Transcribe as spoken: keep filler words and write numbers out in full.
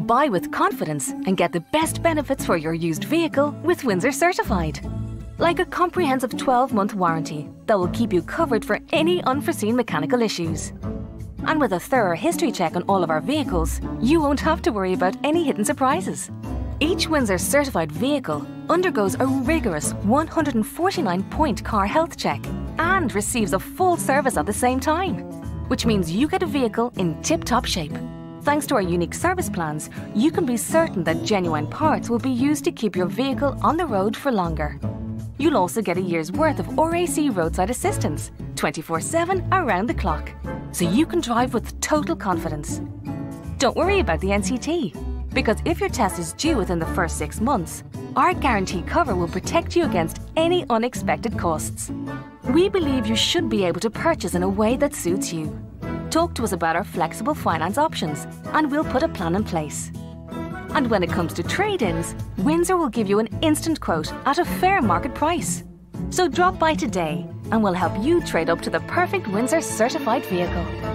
Buy with confidence and get the best benefits for your used vehicle with Windsor Certified. Like a comprehensive twelve month warranty that will keep you covered for any unforeseen mechanical issues. And with a thorough history check on all of our vehicles, you won't have to worry about any hidden surprises. Each Windsor Certified vehicle undergoes a rigorous one hundred forty-nine point car health check and receives a full service at the same time, which means you get a vehicle in tip-top shape. Thanks to our unique service plans, you can be certain that genuine parts will be used to keep your vehicle on the road for longer. You'll also get a year's worth of R A C roadside assistance, twenty-four seven around the clock, so you can drive with total confidence. Don't worry about the N C T, because if your test is due within the first six months, our guarantee cover will protect you against any unexpected costs. We believe you should be able to purchase in a way that suits you. Talk to us about our flexible finance options and we'll put a plan in place. And when it comes to trade-ins, Windsor will give you an instant quote at a fair market price. So drop by today and we'll help you trade up to the perfect Windsor Certified vehicle.